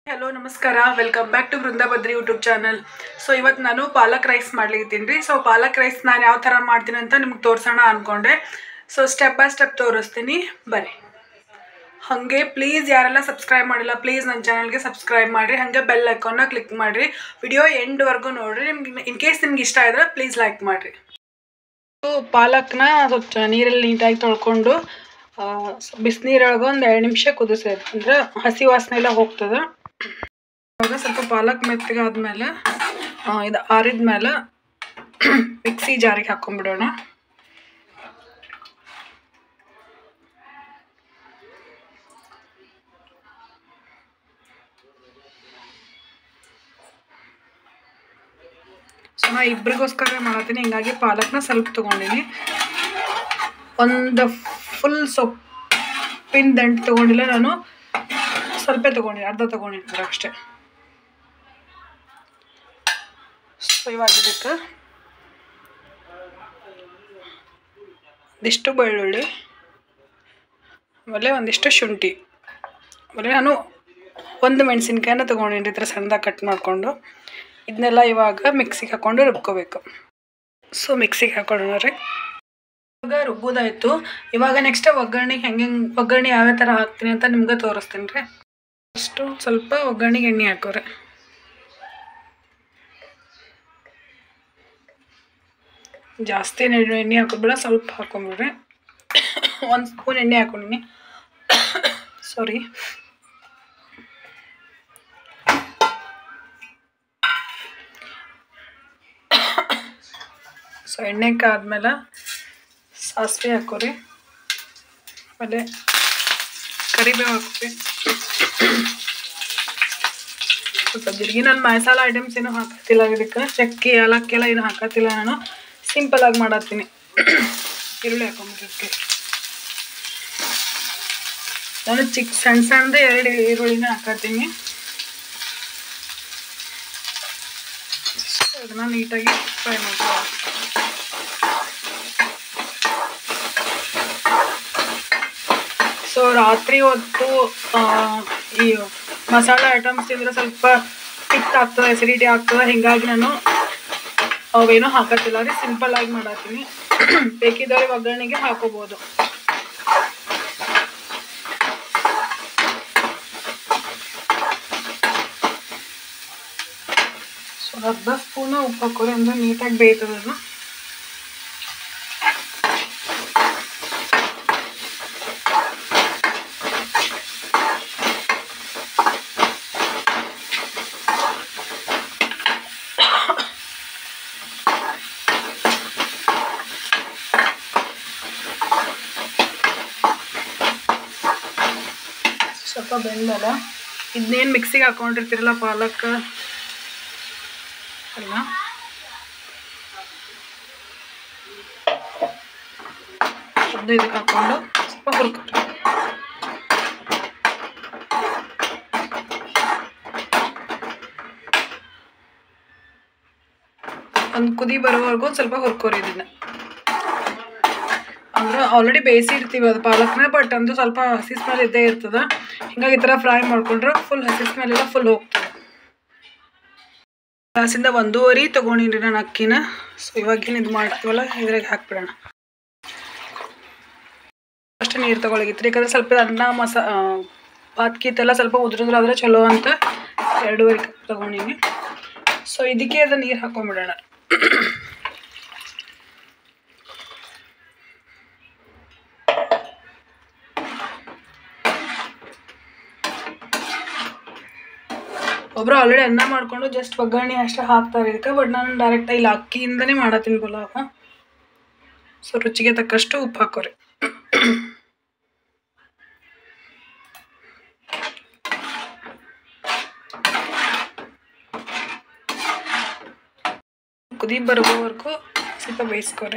Hello, namaskara. Welcome back to Brindabadri YouTube channel. So ಇವತ್ತು ನಾನು palak rice ಮಾಡ್ಲಿದ್ದೀನಿ. So palak rice ನಾನು ಯಾವ ತರ ಮಾಡ್ತೀನಿ ಅಂತ ನಿಮಗೆ ತೋರಿಸೋಣ ಅನ್ಕೊಂಡೆ. ಸೊ ಸ್ಟೆಪ್ ಬೈ ಸ್ಟೆಪ್ ತೋರಿಸ್ತೀನಿ ಬನ್ನಿ. ಹಾಗೆ ಪ್ಲೀಸ್ ಯಾರೆಲ್ಲ ಸಬ್ಸ್ಕ್ರೈಬ್ ಮಾಡಿಲ್ಲ ಪ್ಲೀಸ್ ನನ್ನ ಚಾನೆಲ್ಗೆ ಸಬ್ಸ್ಕ್ರೈಬ್ ಮಾಡಿರಿ. ಹಾಗೆ ಬೆಲ್ ಐಕಾನ್ನ ಕ್ಲಿಕ್ ಮಾಡಿರಿ. ವಿಡಿಯೋ ಎಂಡ್ ವರೆಗೂ ನೋಡ್ರಿ. ನಿಮಗೆ ಇನ್ ಕೇಸ್ ನಿಮ್ಗೆ ಇಷ್ಟ ಆದ್ರೆ ಪ್ಲೀಸ್ ಲೈಕ್ ಮಾಡಿರಿ. ಸೊ ಪಾಲಕ್ನ ಸ್ವಲ್ಪ ನೀರಲ್ಲಿ ನೀಟಾಗಿ ತೊಳ್ಕೊಂಡು ಬಿಸಿನೀರೊಳಗೆ ಒಂದು 2 ನಿಮಿಷ ಕುದಿಸೋದು. ಅಂದ್ರೆ ಹಸಿ ವಾಸನೆ ಎಲ್ಲ ಹೋಗ್ತದೆ. ಇವಾಗ ಸ್ವಲ್ಪ ಪಾಲಕ್ ಮೆತ್ತಗೆ ಆದ್ಮೇಲೆ ಇದು ಆರಿದ್ಮೇಲೆ ಮಿಕ್ಸಿ ಜಾರಿಗೆ ಹಾಕೊಂಡ್ಬಿಡೋಣ. ಸೊ ನಾ ಇಬ್ಬರಿಗೋಸ್ಕರ ಮಾಡತ್ತೀನಿ, ಹಿಂಗಾಗಿ ಪಾಲಕ್ನ ಸ್ವಲ್ಪ ತೊಗೊಂಡಿನಿ. ಒಂದು ಫುಲ್ ಸೊಪ್ಪಿನ ದಂಟು ತೊಗೊಂಡಿಲ್ಲ, ನಾನು ಸ್ವಲ್ಪ ತೊಗೊಂಡಿನಿ, ಅರ್ಧ ತೊಗೊಂಡಿರ್ತಾರೆ ಅಷ್ಟೇ. ಸೊ ಇವಾಗ ಇದಕ್ಕೆ ಒಂದಿಷ್ಟು ಬೆಳ್ಳುಳ್ಳಿ, ಆಮೇಲೆ ಒಂದಿಷ್ಟು ಶುಂಠಿ, ಆಮೇಲೆ ನಾನು ಒಂದು ಮೆಣಸಿನ್ಕಾಯನ್ನ ತೊಗೊಂಡಿನಿ ಈ ಥರ ಸಣ್ಣದಾಗಿ ಕಟ್ ಮಾಡಿಕೊಂಡು. ಇದನ್ನೆಲ್ಲ ಇವಾಗ ಮಿಕ್ಸಿಗೆ ಹಾಕ್ಕೊಂಡು ರುಬ್ಕೋಬೇಕು. ಸೊ ಮಿಕ್ಸಿಗೆ ಹಾಕೊಳ್ಳೋಣ ರೀ. ಇವಾಗ ರುಬ್ಬೋದಾಯಿತು. ಇವಾಗ ನೆಕ್ಸ್ಟ್ ಒಗ್ಗರಣೆಗೆ ಒಗ್ಗರಣೆ ಯಾವ ಥರ ಹಾಕ್ತೀನಿ ಅಂತ ನಿಮ್ಗೆ ತೋರಿಸ್ತೀನಿ ರೀ. ಫಸ್ಟು ಸ್ವಲ್ಪ ಒಗ್ಗರಣೆಗೆ ಎಣ್ಣೆ ಹಾಕೋರಿ. ಜಾಸ್ತಿ ಎಣ್ಣೆ ಹಾಕೋದ್ಬೇಡ, ಸ್ವಲ್ಪ ಹಾಕೊಂಡ್ಬಿಡ್ರಿ. 1 ಸ್ಪೂನ್ ಎಣ್ಣೆ ಹಾಕೊಂಡಿನಿ, ಸಾರಿ. ಸೊ ಎಣ್ಣೆಗೆ ಆದ್ಮೇಲೆ ಸಾಸಿವೆ ಹಾಕೋರಿ, ಆಮೇಲೆ ಕರಿಬೇವು ಹಾಕೋರಿ, ಸ್ವಲ್ಪ ಜೀರಿಗೆ. ನಾನು ಮಸಾಲ ಐಟಮ್ಸ್ ಏನೂ ಹಾಕತ್ತಿಲ್ಲ ಇದಕ್ಕೆ, ಚಕ್ಕೆ ಏಲಕ್ಕಿ ಎಲ್ಲ ಏನು ಹಾಕತ್ತಿಲ್ಲ. ನಾನು ಸಿಂಪಲ್ ಆಗಿ ಮಾಡತ್ತೀನಿ. ಈರುಳ್ಳಿ ಹಾಕೊಂಡ್ಬಿಟ್ಟಿರ್ತೀನಿ. ನಾನು ಸಣ್ಣದೇ 2 ಈರುಳ್ಳಿನ ಹಾಕತ್ತೀನಿ. ಅದನ್ನ ನೀಟಾಗಿ ಫ್ರೈ ಮಾಡ್ತೀನಿ. ಸೊ ರಾತ್ರಿ ಹೊತ್ತು ಈ ಮಸಾಲೆ ಐಟಮ್ಸ್ ತಿಂದರೆ ಸ್ವಲ್ಪ ಪಿತ್ತ ಆಗ್ತದೆ, ಎಸಿಡಿಟಿ ಆಗ್ತದೆ. ಹೀಗಾಗಿ ನಾನು ಅವೇನೂ ಹಾಕತ್ತಿಲ್ಲ ರೀ, ಸಿಂಪಲ್ ಆಗಿ ಮಾಡತ್ತೀನಿ. ಬೇಕಿದ್ದವ್ರಿಗೆ ಒಗ್ಗರಣೆಗೆ ಹಾಕೋಬೋದು. ಸೊ ಅರ್ಧ ಸ್ಪೂನು ಉಪ್ಪು ಹಾಕೋರಿ, ಅಂದರೆ ನೀಟಾಗಿ ಬೇಯ್ತದೆ ಅದು. ಸ್ವಲ್ಪ ಬೆಂದಲ್ಲ ಇದನ್ನೇನು ಮಿಕ್ಸಿಗೆ ಹಾಕೊಂಡಿರ್ತೀರಲ್ಲ ಪಾಲಕ್ ಅಲ್ಲ, ಅದನ್ನ ಇದಕ್ಕೆ ಹಾಕೊಂಡು ಸ್ವಲ್ಪ ಹುರ್ಕೊರಿ. ಒಂದು ಕುದಿ ಬರೋವರೆಗೂ ಸ್ವಲ್ಪ ಹುರ್ಕೋರಿ ಇದನ್ನ. ಅಂದ್ರೆ ಆಲ್ರೆಡಿ ಬೇಯಿಸಿರ್ತೀವಿ ಅದು ಪಾಲಕ್ನ, ಬಟ್ ಅಂದು ಸ್ವಲ್ಪ ಹಸಿ ಸ್ಮೆಲ್ ಇದ್ದೇ ಇರ್ತದೆ. ಹಿಂಗಾಗಿ ಈ ಥರ ಫ್ರೈ ಮಾಡ್ಕೊಂಡ್ರೆ ಫುಲ್ ಹಸಿ ಸ್ಮೆಲ್ ಎಲ್ಲ ಫುಲ್ ಹೋಗ್ತದೆ. ಗ್ಲಾಸಿಂದ 1.5 ತೊಗೊಂಡಿನಿ ನಾನು ಅಕ್ಕಿನ. ಸೊ ಇವಾಗೇನು ಇದು ಮಾಡ್ತೀವಲ್ಲ ಇದ್ರಾಗ ಹಾಕ್ಬಿಡೋಣ. ಅಷ್ಟೇ ನೀರು ತೊಗೊಳಗಿತ್ತು, ಯಾಕಂದ್ರೆ ಸ್ವಲ್ಪ ಅನ್ನ ಭಾತ್ ಕೀತೆಲ್ಲ ಸ್ವಲ್ಪ ಉದುರಿದ್ರಾದ್ರೆ ಚಲೋ ಅಂತ 2.5 ಕಪ್ ತೊಗೊಂಡಿನಿ. ಸೊ ಇದಕ್ಕೆ ಅದು ನೀರು ಹಾಕೊಂಡ್ಬಿಡೋಣ. ಒಬ್ಬರು ಆಲ್ರೆಡಿ ಅನ್ನ ಮಾಡಿಕೊಂಡು ಜಸ್ಟ್ ಒಗ್ಗರಣೆ ಅಷ್ಟೇ ಹಾಕ್ತಾರೆ ಇದಕ್ಕೆ, ಬಟ್ ನಾನು ಡೈರೆಕ್ಟಾಗಿ ಇಲ್ಲಿ ಅಕ್ಕಿಯಿಂದನೇ ಮಾಡತ್ತೀನಿ ಪಲಾವ್. ಸೊ ರುಚಿಗೆ ತಕ್ಕಷ್ಟು ಉಪ್ಪು ಹಾಕೋರಿ. ಕುದಿ ಬರೋವರೆಗೂ ಸ್ವಲ್ಪ ಬೇಯಿಸ್ಕೊರಿ.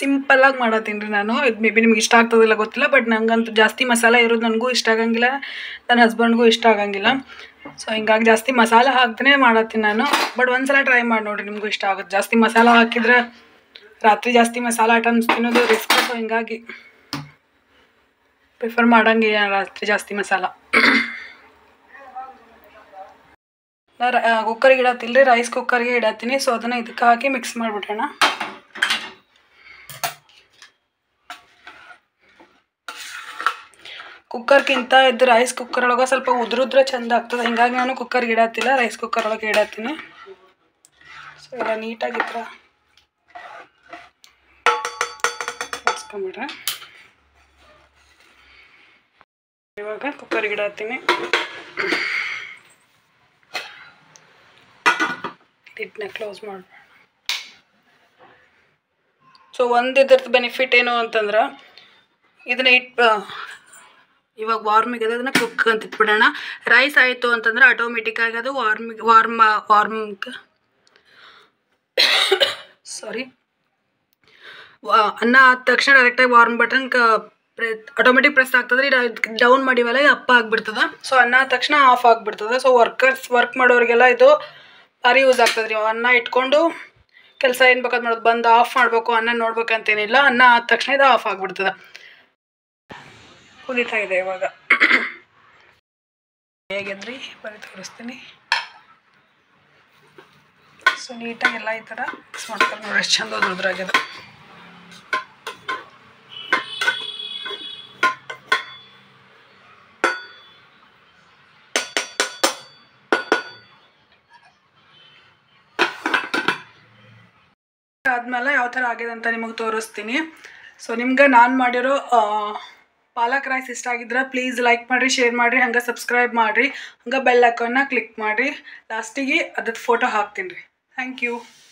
ಸಿಂಪಲ್ಲಾಗಿ ಮಾಡತ್ತೀನಿ ರೀ ನಾನು. ಇದು ಮೇ ಬಿ ನಿಮ್ಗೆ ಇಷ್ಟ ಆಗ್ತದಿಲ್ಲ ಗೊತ್ತಿಲ್ಲ, ಬಟ್ ನಂಗಂತೂ ಜಾಸ್ತಿ ಮಸಾಲೆ ಇರೋದು ನನಗೂ ಇಷ್ಟ ಆಗಂಗಿಲ್ಲ, ನನ್ನ ಹಸ್ಬೆಂಡ್ಗೂ ಇಷ್ಟ ಆಗಂಗಿಲ್ಲ. ಸೊ ಹಿಂಗಾಗಿ ಜಾಸ್ತಿ ಮಸಾಲೆ ಹಾಕ್ದೇ ಮಾಡತ್ತೀನಿ ನಾನು. ಬಟ್ ಒಂದ್ಸಲ ಟ್ರೈ ಮಾಡಿ ನೋಡಿರಿ, ನಿಮಗೂ ಇಷ್ಟ ಆಗುತ್ತೆ. ಜಾಸ್ತಿ ಮಸಾಲೆ ಹಾಕಿದ್ರೆ ರಾತ್ರಿ ಜಾಸ್ತಿ ಮಸಾಲೆ ಐಟಮ್ಸ್ ತಿನ್ನೋದು ರಿಸ್ಕ್. ಸೊ ಹಿಂಗಾಗಿ ಪ್ರಿಫರ್ ಮಾಡಂಗಿಲ್ಲ ರಾತ್ರಿ ಜಾಸ್ತಿ ಮಸಾಲ. ನಾನು ಕುಕ್ಕರ್ಗೆ ಇಡತ್ತಿಲ್ಲ ರೀ, ರೈಸ್ ಕುಕ್ಕರ್ಗೆ ಇಡತ್ತೀನಿ. ಸೊ ಅದನ್ನು ಇದಕ್ಕೆ ಹಾಕಿ ಮಿಕ್ಸ್ ಮಾಡಿಬಿಡೋಣ. ಕುಕ್ಕರ್ಗಿಂತ ಇದು ರೈಸ್ ಕುಕ್ಕರ್ ಒಳಗೆ ಸ್ವಲ್ಪ ಉದುರುದ್ರೆ ಚೆಂದ ಆಗ್ತದೆ. ಹಿಂಗಾಗಿ ನಾನು ಕುಕ್ಕರ್ಗೆ ಇಡತ್ತಿಲ್ಲ, ರೈಸ್ ಕುಕ್ಕರ್ ಒಳಗೆ ಇಡತ್ತೀನಿ. ಸೊ ಎಲ್ಲ ನೀಟಾಗಿದ್ರ ಹಚ್ಕೊಂಬಿಡ್ರೆ. ಇವಾಗ ಕುಕ್ಕರ್ಗೆ ಇಡತ್ತೀನಿ. ಲಿಡ್ನ ಕ್ಲೋಸ್ ಮಾಡ್ಬೇಡ. ಸೊ ಒಂದು ಇದ್ರದ್ದು ಬೆನಿಫಿಟ್ ಏನು ಅಂತಂದ್ರೆ ಇದನ್ನ ಇವಾಗ ವಾರ್ಮಿಗೆ ಅದನ್ನು ಕುಕ್ ಅಂತ ಇಟ್ಬಿಡೋಣ. ರೈಸ್ ಆಯಿತು ಅಂತಂದ್ರೆ ಆಟೋಮೆಟಿಕ್ಕಾಗಿ ಅದು ಅನ್ನ ಆದ ತಕ್ಷಣ ಡೈರೆಕ್ಟಾಗಿ ವಾರ್ಮ್ ಬಟನ್ ಆಟೋಮೆಟಿಕ್ ಪ್ರೆಸ್ ಆಗ್ತದೆ. ಡೌನ್ ಮಾಡಿವಲ್ಲ ಇದು ಅಪ್ಪ ಆಗಿಬಿಡ್ತದೆ. ಸೊ ಅನ್ನ ಆದ ತಕ್ಷಣ ಆಫ್ ಆಗಿಬಿಡ್ತದೆ. ಸೊ ವರ್ಕ್ ಮಾಡೋರಿಗೆಲ್ಲ ಇದು ಭಾರಿ ಯೂಸ್ ಆಗ್ತದೆ ರೀ. ಅನ್ನ ಇಟ್ಕೊಂಡು ಕೆಲಸ ಏನು ಬೇಕಾದ್ ಮಾಡೋದು, ಬಂದು ಆಫ್ ಮಾಡಬೇಕು, ಅನ್ನ ನೋಡ್ಬೇಕಂತೇನಿಲ್ಲ. ಅನ್ನ ಆದ ತಕ್ಷಣ ಇದು ಆಫ್ ಆಗಿಬಿಡ್ತದೆ. ಕುದೀತಾ ಇದೆ ಇವಾಗ. ಹೇಗಿದ್ರಿ ಬರೀ ತೋರಿಸ್ತೀನಿ. ಸೊ ನೀಟಾಗಿ ಎಲ್ಲ ಈ ಥರ ಮಿಕ್ಸ್ ಮಾಡ್ಕೊಂಡು ನೋಡಿ ಎಷ್ಟು ಚಂದ ಉದ್ರಾಗ್ಯದ. ಆದ್ಮೇಲೆ ಯಾವ ಥರ ಆಗಿದೆ ಅಂತ ನಿಮಗೆ ತೋರಿಸ್ತೀನಿ. ಸೊ ನಿಮ್ಗೆ ನಾನು ಮಾಡಿರೋ ಪಾಲಕ್ ರೈಸ್ ಇಷ್ಟ ಆಗಿದ್ರೆ ಪ್ಲೀಸ್ ಲೈಕ್ ಮಾಡಿರಿ, ಶೇರ್ ಮಾಡಿರಿ, ಹಂಗೆ ಸಬ್ಸ್ಕ್ರೈಬ್ ಮಾಡಿರಿ, ಹಂಗೆ ಬೆಲ್ ಐಕಾನ್ನ ಕ್ಲಿಕ್ ಮಾಡಿರಿ. ಲಾಸ್ಟಿಗೆ ಅದ್ರದ್ದು ಫೋಟೋ ಹಾಕ್ತೀನಿ ರೀ. Thank you.